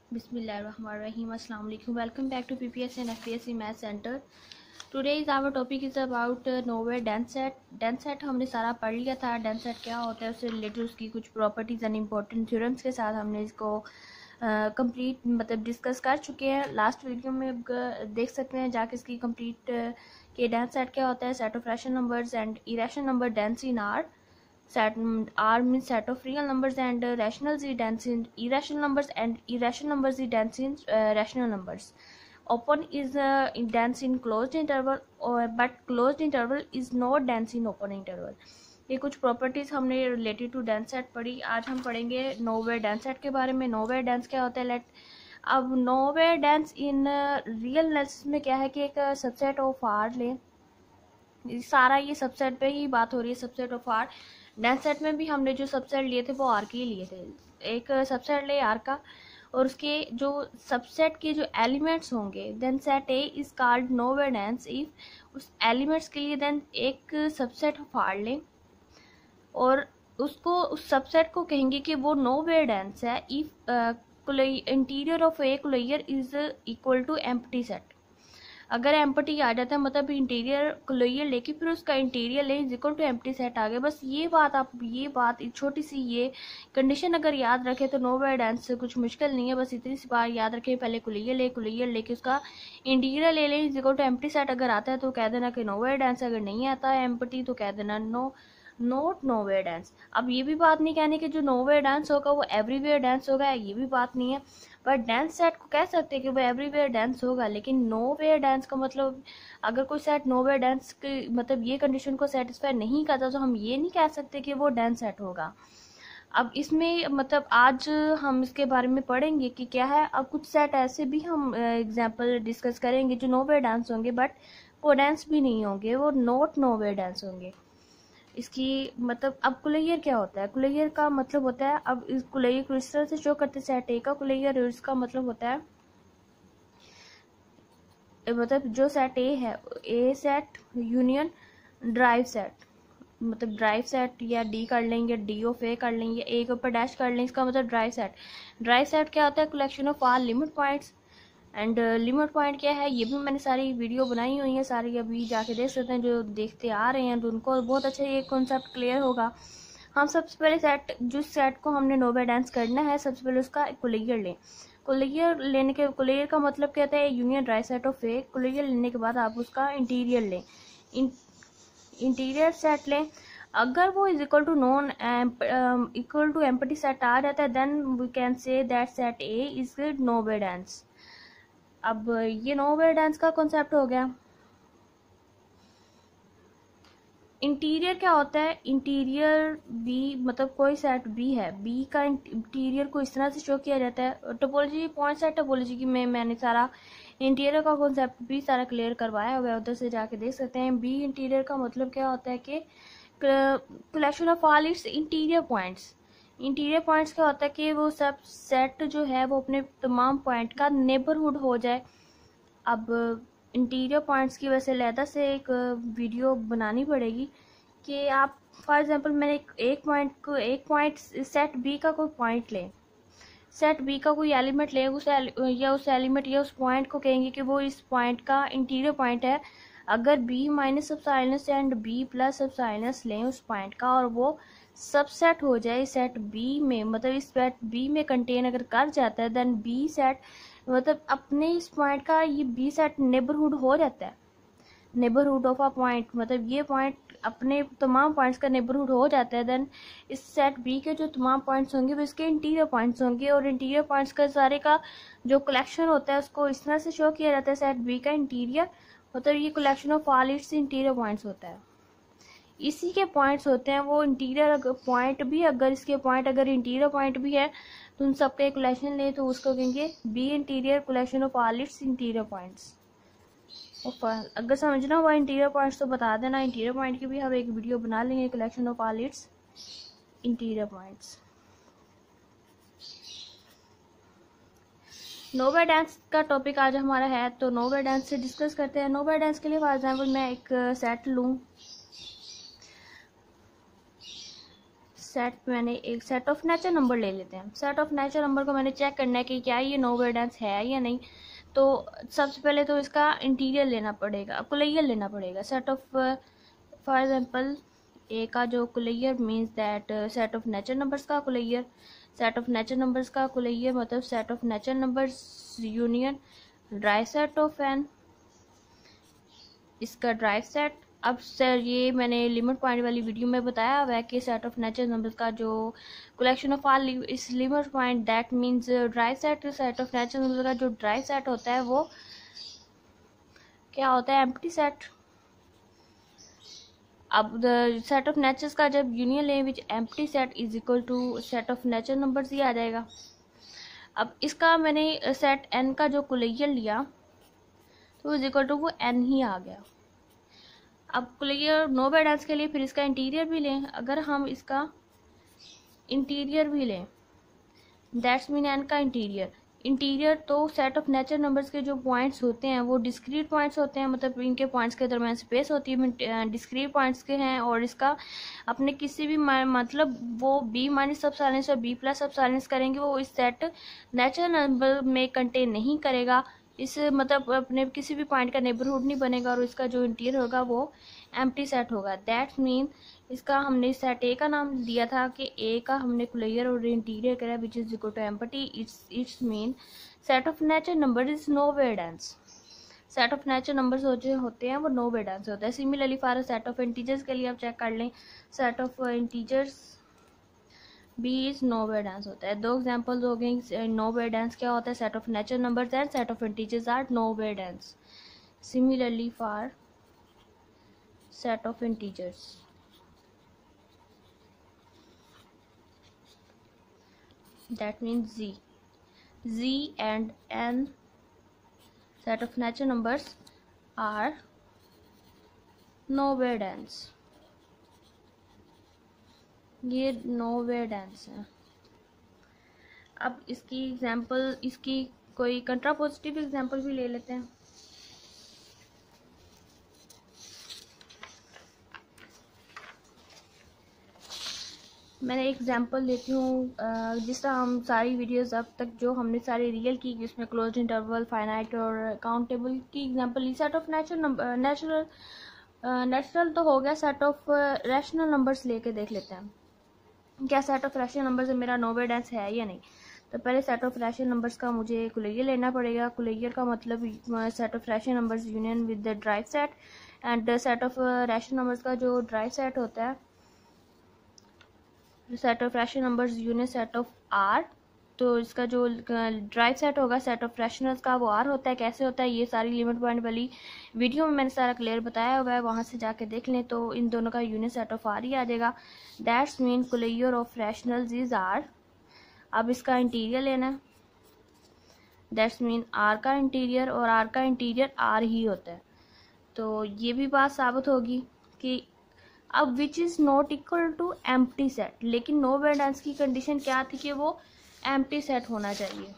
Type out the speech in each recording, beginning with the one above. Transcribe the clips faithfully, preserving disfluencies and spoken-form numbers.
Bismillahirrahmanirrahim. Assalamu alaikum. Welcome back to P P S and F P S C Math Center. Today's our topic is about uh, nowhere dense set. Dense set हमने सारा पढ़ लिया था. Dense set क्या होता है, उससे related उसकी कुछ प्रॉपर्टीज़ एंड इम्पोर्टेंट थ्योरम्स के साथ हमने इसको कंप्लीट uh, मतलब डिस्कस कर चुके हैं. लास्ट वीडियो में देख सकते हैं जाके इसकी कंप्लीट uh, कि डेंस सेट क्या होता है. Set of rational numbers and irrational number dense in R. Set R means set of real numbers and uh, rationals is dense in irrational numbers and irrational numbers is dense in uh, rational numbers. Open is uh, dense in closed interval or but closed interval is not dense in open interval. ये कुछ properties हमने related to dense set पढ़ी. आज हम पढ़ेंगे नोवेट dense set के बारे में. नोवेट डेंस क्या होता है. लेट अब nowhere dense in real analysis में क्या है कि एक सबसेट ऑफ आर लें. सारा ये सबसेट पे ही बात हो रही है. Subset of R. Dense set में भी हमने जो सबसेट लिए थे वो आर के लिए थे. एक सबसेट ले आर का और उसके जो सबसेट के जो एलिमेंट्स होंगे then set A is called nowhere dense if उस एलिमेंट्स के लिए देन एक सबसेट ऑफ आर लें और उसको उस सबसेट को कहेंगे कि वो नोवेट डेंस है if interior of A closure is equal to empty set. अगर एम्प्टी आ जाता है मतलब इंटीरियर क्लोजर लेके फिर उसका इंटीरियर ले is equal to empty set आ गया. बस ये बात आप ये बात छोटी सी ये कंडीशन अगर याद रखें तो नोवेट डेंस से कुछ मुश्किल नहीं है. बस इतनी सी बात याद रखें. पहले क्लोजर ले क्लोजर लेके उसका इंटीरियर ले लें is equal to empty set. अगर आता है तो कह देना कि नोवेट डेंस. अगर नहीं आता है एम्प्टी तो कह देना नो नोट नोवेट डेंस. अब ये भी बात नहीं कहनी कि जो नोवेट डेंस होगा वो एवरीवेयर डेंस होगा. ये भी बात नहीं है. बट डेंस सेट को कह सकते हैं कि वो एवरीवेयर डेंस होगा. लेकिन नोवेयर डेंस का मतलब अगर कोई सेट नोवेयर डेंस की मतलब ये कंडीशन को सेटिस्फाई नहीं करता तो हम ये नहीं कह सकते कि वो डेंस सेट होगा. अब इसमें मतलब आज हम इसके बारे में पढ़ेंगे कि क्या है. अब कुछ सेट ऐसे भी हम एग्जांपल डिस्कस करेंगे जो नोवेयर डेंस होंगे बट वो डेंस भी नहीं होंगे. वो नॉट नोवेयर डेंस होंगे. इसकी मतलब अब क्लोजर क्या होता है. क्लोजर का मतलब होता है अब इस क्लोजर को इस तरह से शो करते सेट ए का क्लोजर और इसका मतलब होता है मतलब जो सेट ए है A set union derived set. मतलब ड्राइव सेट या डी कर लेंगे डी ऑफ ए कर लेंगे ए के ऊपर डैश कर लेंगे. इसका मतलब ड्राइव सेट. ड्राइव सेट क्या होता है. Collection of R limit points and limit point क्या है ये भी मैंने सारी वीडियो बनाई हुई है. सारी अभी जाके देख सकते हैं जो देखते आ रहे हैं तो उनको बहुत अच्छा ये कॉन्सेप्ट क्लियर होगा. हम सबसे पहले सेट जिस सेट को हमने नोवेट डेंस करना है सबसे पहले उसका क्लोजर लें. क्लोजर लेने के क्लोजर का मतलब क्या होता है union derived set of A. Closure लेने के बाद आप उसका इंटीरियर लें. इंटीरियर सेट लें. अगर वो is equal to non equal to empty set आ जाता है then we can say that set A is nowhere dense. अब ये नोवेट डेंस का कॉन्सेप्ट हो गया. इंटीरियर क्या होता है. इंटीरियर बी मतलब कोई सेट बी है. बी का इंटीरियर को इस तरह से शो किया जाता है. टोपोलॉजी पॉइंट सेट टोपोलॉजी की में मैंने सारा इंटीरियर का कॉन्सेप्ट भी सारा क्लियर करवाया हुआ है. उधर से जाके देख सकते हैं. बी इंटीरियर का मतलब क्या होता है कि collection of all its interior points. Interior points क्या होता है कि वो सब सेट जो है वो अपने तमाम पॉइंट का नेबरहुड हो जाए. अब इंटीरियर पॉइंट्स की वजह से अलहदा से एक वीडियो बनानी पड़ेगी कि आप फॉर एग्जांपल मैंने एक, एक पॉइंट को एक पॉइंट सेट बी का कोई पॉइंट लें. सेट बी का कोई एलिमेंट लें उस या उस एलिमेंट या उस पॉइंट को कहेंगे कि वो इस पॉइंट का इंटीरियर पॉइंट है. अगर B minus epsilon and B plus epsilon लें उस पॉइंट का और वो सबसेट हो जाए सेट बी में मतलब इस सेट बी में कंटेन अगर कर जाता है देन बी सेट मतलब अपने इस पॉइंट का ये बी सेट नेबरहुड हो जाता है. नेबरहुड ऑफ अ पॉइंट मतलब ये पॉइंट अपने तमाम पॉइंट्स का नेबरहुड हो जाता है. देन इस सेट बी के जो तमाम पॉइंट्स होंगे वो इसके इंटीरियर पॉइंट्स होंगे और इंटीरियर पॉइंट्स का सारे का जो कलेक्शन होता है उसको इस तरह से शो किया जाता है सेट बी का इंटीरियर मतलब ये collection of all its interior points होता है. इसी के पॉइंट्स होते हैं वो इंटीरियर पॉइंट भी. अगर इसके पॉइंट अगर इंटीरियर पॉइंट भी है तो उन सबका एक कलेक्शन ले तो उसको कहेंगे B interior collection of all its interior points. अगर समझना हुआ इंटीरियर पॉइंट्स तो बता देना. इंटीरियर पॉइंट की भी हम एक वीडियो बना लेंगे collection of all its interior points. Nowhere dense का टॉपिक आज हमारा है तो नोवेट डेंस से डिस्कस करते हैं. नोवेट डेंस के लिए फॉर एग्जाम्पल मैं एक सेट लूँ. सेट मैंने एक सेट ऑफ नेचुरल नंबर ले लेते हैं। सेट ऑफ नेचुरल नंबर को मैंने चेक करना है कि क्या ये नो वेरिएंस है या नहीं। तो सबसे पहले तो इसका इंटीरियर लेना पड़ेगा, कुलैयर लेना पड़ेगा। Set of for example A का जो closure means that set of natural numbers का closure. Set of natural numbers का कुलैयर मतलब set of natural numbers union derived set of N, इसका ड्राई सेट। अब सर ये मैंने लिमिट पॉइंट वाली वीडियो में बताया हुआ है कि सेट ऑफ नेचुरल नंबर्स का जो collection of all its limit point that means derived set. Set of natural numbers का जो ड्राई सेट होता है वो क्या होता है, एम्प्टी सेट। अब सेट ऑफ नेचुरल्स का जब यूनियन लें which empty set is equal to set of natural numbers ही आ जाएगा। अब इसका मैंने सेट एन का जो कुलैयर लिया तो इज इक्वल टू वो एन ही आ गया। अब कुलैयर नो वेरिएंस के लिए फिर इसका इंटीरियर भी लें। अगर हम इसका इंटीरियर भी लें दैट्स मीन एन का इंटीरियर। इंटीरियर तो सेट ऑफ नेचुरल नंबर्स के जो पॉइंट्स होते हैं वो डिस्क्रीट पॉइंट्स होते हैं, मतलब इनके पॉइंट्स के दरम्यान स्पेस होती है, डिस्क्रीट पॉइंट्स के हैं। और इसका अपने किसी भी मतलब वो बी माइनस सब साइलेंस और बी प्लस सब साइलेंस करेंगे वो इस सेट नेचुरल नंबर में कंटेन नहीं करेगा। इस मतलब अपने किसी भी पॉइंट का नेबरहुड नहीं बनेगा और इसका जो इंटीरियर होगा वो एम्प्टी सेट होगा। दैट्स मीन इसका हमने सेट ए का नाम दिया था कि ए का हमने कुलैयर और इंटीरियर करा which is equal to empty. It's it's mean set of natural number is no variance. Set of natural numbers जो होते हैं वो नो वेरिएंस होता है। Similarly for set of integers के लिए आप चेक कर लें, set of integers B is no variance होता है। दो एग्जांपल्स हो गए नो वेरिएंस क्या होता है, set of natural numbers and set of integers are no variance. Similarly for set of integers that means z z and n set of natural numbers are no variance। ये no variance है। अब इसकी example, इसकी कोई कंट्रापोजिटिव example भी ले लेते हैं। मैंने एग्जांपल देती हूँ जिस तरह हम सारी वीडियोस अब तक जो हमने सारी रियल की जिसमें क्लोज इंटरवल फाइनाइट और काउंटेबल की एग्जांपल ली। Set of natural number natural natural तो हो गया, सेट ऑफ रैशनल नंबर्स लेके देख लेते हैं क्या सेट ऑफ रैशनल नंबर्स मेरा नो वेरिएंस है या नहीं। तो पहले सेट ऑफ रैशनल नंबर्स का मुझे कुलैयर लेना पड़ेगा। कुलैयर का मतलब set of rational numbers union with the derived set and set of rational numbers का जो ड्राइव सेट होता है set of rational numbers union set of R. तो इसका जो ड्राइव सेट होगा सेट ऑफ रैशनल्स का वो आर होता है। कैसे होता है ये सारी लिमिट पॉइंट वाली वीडियो में मैंने सारा क्लियर बताया हुआ है, वहाँ से जाके देख लें तो इन दोनों का यूनियन सेट ऑफ आर ही आ जाएगा। That's mean closure of rationals is R. अब इसका इंटीरियर लेना है, दैट्स मीन आर का इंटीरियर, और आर का इंटीरियर आर ही होता है। तो ये भी बात साबित होगी कि अब which is not equal to empty set. लेकिन नो वेरिएंस की कंडीशन क्या थी कि वो एम्प्टी सेट होना चाहिए।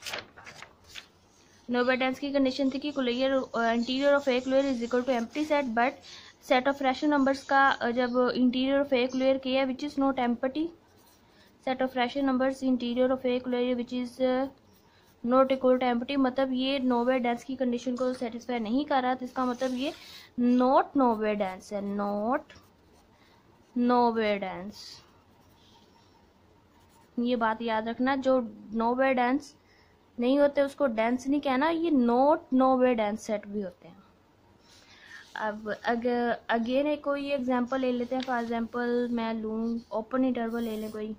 नो वेरिएंस की कंडीशन थी कि closure interior of A closure is equal to empty set, but set of rational numbers का जब इंटीरियर ऑफ ए कुलैयर किया which is not empty. Set of rational numbers interior of A closure which is not equal to empty, मतलब ये no variance की condition को satisfy नहीं कर रहा। तो इसका मतलब ये नॉट नो वेरिएंस है, नॉट नो वेरिएंस। ये बात याद रखना, जो नो वेरिएंस नहीं होते उसको डेंस नहीं कहना, ये नॉट नो वेरिएंस सेट भी होते हैं। अब अगर अगेन एक कोई एग्जांपल ले लेते हैं। फॉर एग्जांपल मैं लूँ ओपन इंटरवल ले लें कोई।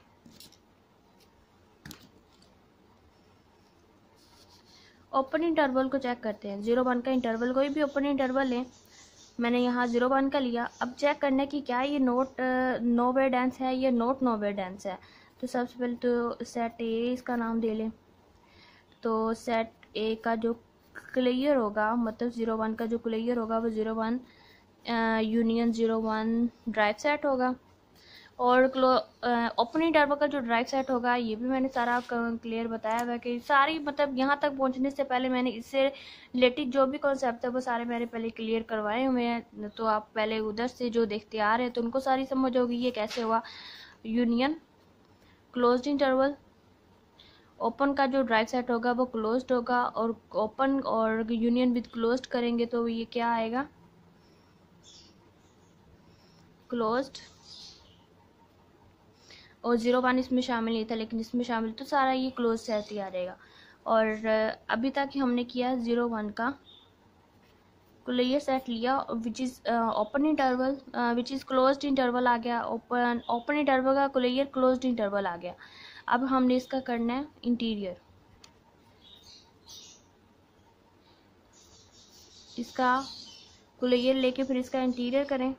ओपन इंटरवल को चेक करते हैं, जीरो वन का इंटरवल, कोई भी ओपन इंटरवल लें। मैंने यहाँ जीरो वन का लिया। अब चेक करने की क्या ये नोट नो वेरिएंस है या नोट नो वेरिएंस है। तो सबसे पहले तो सेट ए इसका नाम दे लें। तो सेट ए का जो कुलैयर होगा मतलब जीरो वन का जो कुलैयर होगा वो zero one union zero one derived set होगा। और ओपन इंटरवल का जो ड्राइव सेट होगा ये भी मैंने सारा क्लियर बताया हुआ है कि सारी मतलब यहाँ तक पहुँचने से पहले मैंने इससे रिलेटेड जो भी कॉन्सेप्ट है वो सारे मैंने पहले क्लियर करवाए हुए हैं। तो आप पहले उधर से जो देखते आ रहे हैं तो उनको सारी समझ होगी ये कैसे हुआ। Union, closed interval. ओपन का जो ड्राइव सेट होगा वो क्लोज्ड होगा, और ओपन और यूनियन विद क्लोज्ड करेंगे तो ये क्या आएगा, क्लोज्ड। और जीरो वन इसमें शामिल नहीं था लेकिन इसमें शामिल, तो सारा ये क्लोज सेट ही आ जाएगा। और अभी तक हमने किया जीरो वन का क्लियर सेट लिया, which is open interval, which is closed interval आ गया, ओपन ओपन इंटरवल का क्लियर क्लोज्ड इंटरवल आ गया। अब हमने इसका करना है इंटीरियर, इसका क्लियर लेके फिर इसका इंटीरियर करें।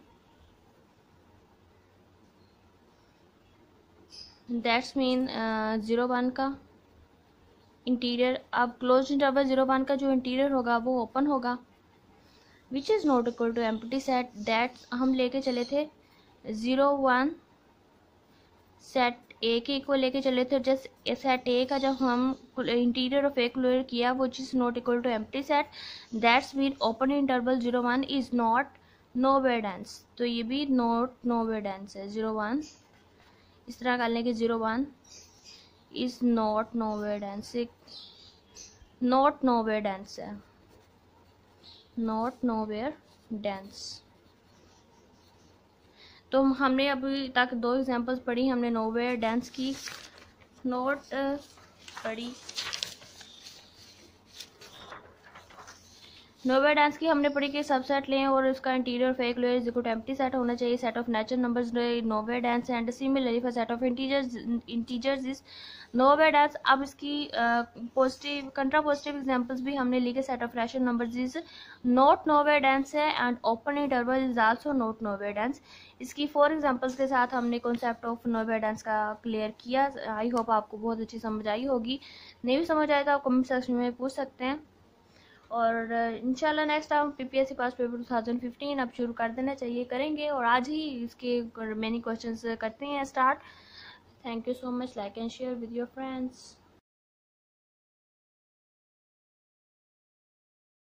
दैट्स मीन ज़ीरो वन का इंटीरियर। अब क्लोज इंटरवल ज़ीरो वन का जो इंटीरियर होगा वो ओपन होगा, which is not equal to empty set. That हम लेके चले थे ज़ीरो वन सेट ए के इक्वल लेके चले थे, जस्ट सेट ए का जब हम इंटीरियर ऑफ ए क्लियर किया वो चीज़ not equal to empty set. That's mean open interval zero one is not nowhere dense, तो ये भी नॉट नोवेयर डेंस है। ज़ीरो वन इस तरह कर लें कि zero one is not nowhere dense, not nowhere dense है, नॉट नोवेयर डेंस। तो हमने अभी तक दो एग्जांपल्स पढ़ी, हमने नोवेयर डेंस की नोट पढ़ी, नोवेयर डेंस की हमने पढ़ी कि सबसेट लें और उसका इंटीरियर फेक लेयर is equal to empty set होना चाहिए, set of natural numbers nowhere dense and similarly for set of integers integers is nowhere dense. अब इसकी पॉजिटिव कंट्रा पॉजिटिव एग्जांपल्स भी हमने ली कि set of rational numbers is not nowhere dense है and open interval is also not nowhere dense. इसकी four examples के साथ हमने कॉन्सेप्ट ऑफ नोवेयर डेंस का क्लियर किया। आई होप आपको बहुत अच्छी समझ आई होगी, नहीं भी समझ आए तो आप कमेंट सेक्शन में पूछ सकते हैं। और इंशाल्लाह next time PPSC past paper two thousand fifteen अब शुरू कर देना चाहिए, करेंगे और आज ही इसके मेनी क्वेश्चंस करते हैं start. Thank you so much, like and share with your friends.